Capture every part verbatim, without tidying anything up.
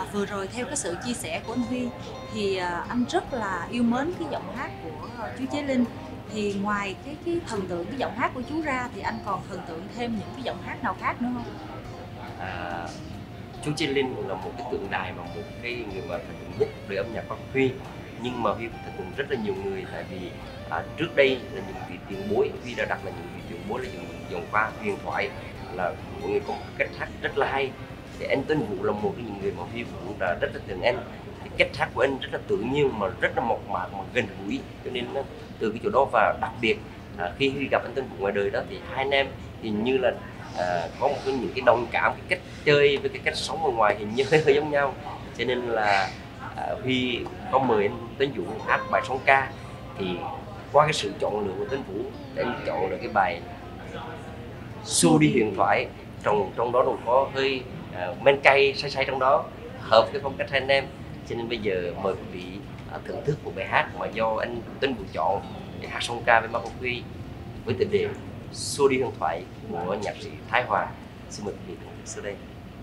vừa rồi theo cái sự chia sẻ của anh Huy thì à, anh rất là yêu mến cái giọng hát của à, chú Chí Linh. Thì ngoài cái cái thần tượng cái giọng hát của chú ra thì anh còn thần tượng thêm những cái giọng hát nào khác nữa không? À, chú Chí Linh là một cái tượng đài và một cái người mà thần tượng nhất đời âm nhạc của Huy. Nhưng mà Huy cũng thần tượng rất là nhiều người, tại vì à, trước đây là những vị tiền bối, Huy đã đặt là những vị tiền bối là những dòng qua huyền thoại, là mọi người có một cách hát rất là hay. Thì anh Tuấn Vũ là một trong những người mà Huy cũng đã rất là tưởng anh. Thì cách hát của anh rất là tự nhiên mà rất là mộc mạc mà gần gũi, cho nên từ cái chỗ đó và đặc biệt à, khi Huy gặp anh Tuấn Vũ ngoài đời đó thì hai anh em hình như là à, có một cái những cái đồng cảm, cái cách chơi với cái cách sống ở ngoài hình như hơi giống nhau, cho nên là à, Huy có mời anh Tuấn Vũ hát bài song ca. Thì qua cái sự chọn lựa của Tuấn Vũ để anh chọn được cái bài Xua Đi Huyền Thoại, trong trong đó còn có hơi uh, men cay say say trong đó, hợp cái phong cách hai anh em. Cho nên bây giờ mời quý vị uh, thưởng thức một bài hát mà do anh Tuấn Vũ chọn để hát song ca với Marco Huy với tựa đề Xua Đi Huyền Thoại của nhạc sĩ Thái Hòa. Xin mời quý vị thưởng thức sau đây.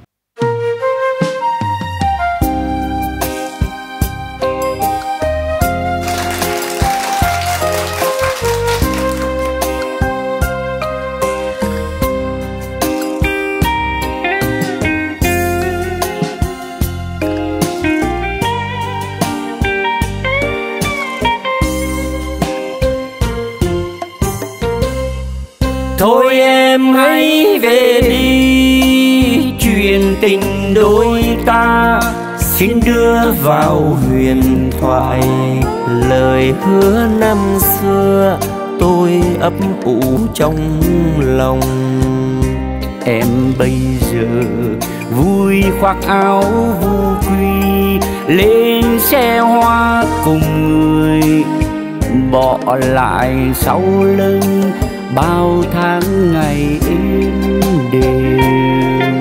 Thôi em hãy về đi, chuyện tình đôi ta xin đưa vào huyền thoại. Lời hứa năm xưa tôi ấp ủ trong lòng. Em bây giờ vui khoác áo vu quy, lên xe hoa cùng người, bỏ lại sau lưng bao tháng ngày êm đềm.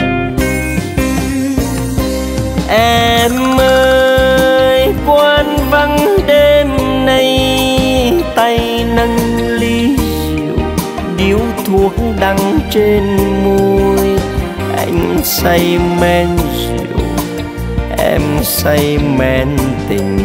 Em ơi quán vắng đêm nay, tay nâng ly rượu, điếu thuốc đắng trên môi. Anh say men rượu, em say men tình.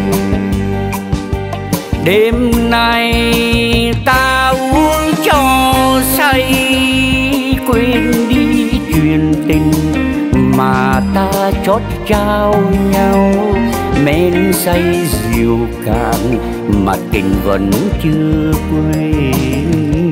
Đêm nay ta uống cho say, quên đi chuyện tình mà ta chót trao nhau. Men say rượu cạn mà tình vẫn chưa quên.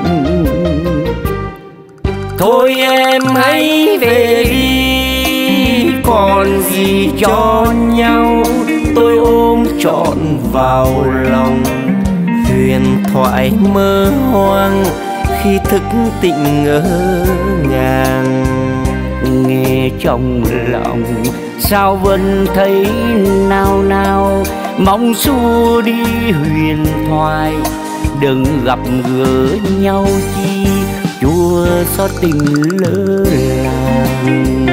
Thôi em hãy về đi, còn gì cho nhau. Tôi ôm trọn vào lòng huyền thoại mơ hoang, khi thức tỉnh ngỡ ngàng. Nghe trong lòng sao vẫn thấy nao nao, mong xua đi huyền thoại. Đừng gặp gỡ nhau chi chua xót tình lỡ làng.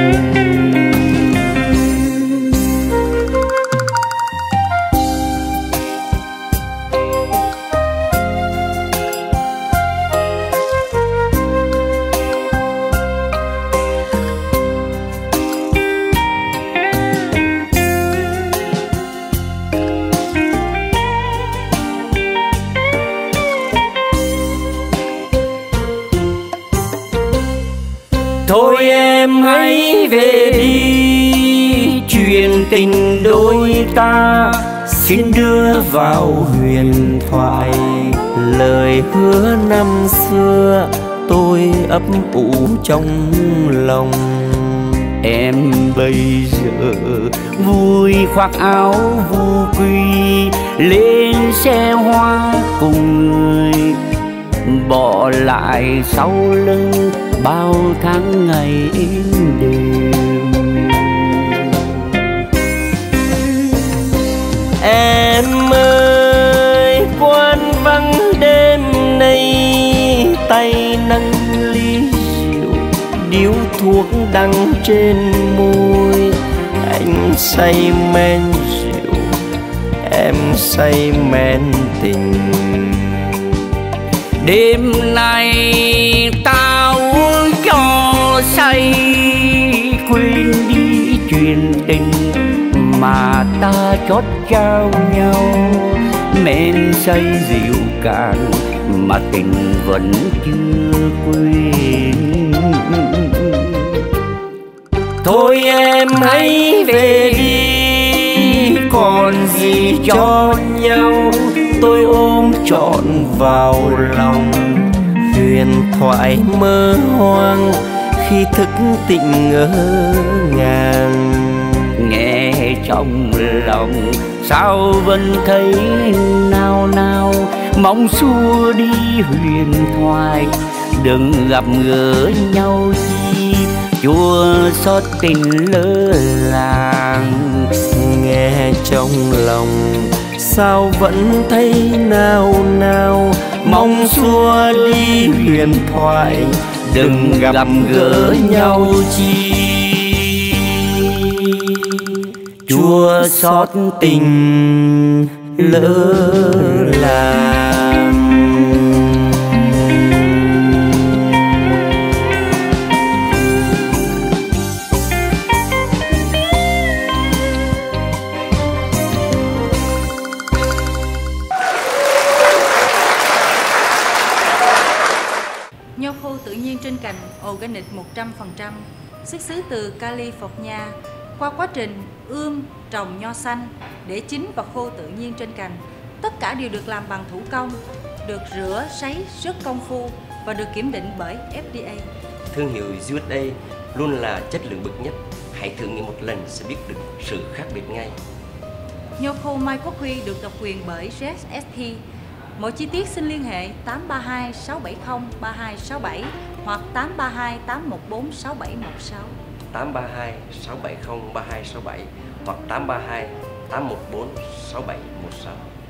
Thôi em hãy về đi, chuyện tình đôi ta xin đưa vào huyền thoại. Lời hứa năm xưa tôi ấp ủ trong lòng. Em bây giờ vui khoác áo vu quy, lên xe hoa cùng người, bỏ lại sau lưng bao tháng ngày êm đềm. Em ơi quán vắng đêm nay, tay nâng ly rượu, điếu thuốc đắng trên môi. Anh say men rượu, em say men tình. Đêm nay ta uống cho say, quên đi chuyện duyên tình mà ta chót trao nhau. Men say rượu cạn mà tình vẫn chưa quên. Thôi em hãy về đi, còn gì cho nhau. Tôi ôm trọn vào lòng huyền thoại mơ hoang, khi thức tỉnh ngỡ ngàng. Nghe trong lòng sao vẫn thấy nao nao, mong xua đi huyền thoại đừng gặp gỡ nhau chi. Chua xót tình lỡ làng, nghe trong lòng sao vẫn thấy nao nao, mong xua đi huyền thoại đừng gặp gỡ nhau chi. Chua xót tình lỡ làng. Nho khô tự nhiên trên cành organic một trăm phần trăm, xuất xứ từ California. Qua quá trình ươm, trồng nho xanh để chín và khô tự nhiên trên cành, tất cả đều được làm bằng thủ công, được rửa, sấy rất công phu và được kiểm định bởi F D A. Thương hiệu u ét a luôn là chất lượng bậc nhất. Hãy thử nghiệm một lần sẽ biết được sự khác biệt ngay. Nho khô Mai Quốc Huy được độc quyền bởi Jet ét pê. Mọi chi tiết xin liên hệ tám ba hai sáu bảy không ba hai sáu bảy hoặc tám ba hai tám một bốn sáu bảy một sáu. tám ba hai sáu bảy không ba hai sáu bảy hoặc tám ba hai tám một bốn sáu bảy một sáu.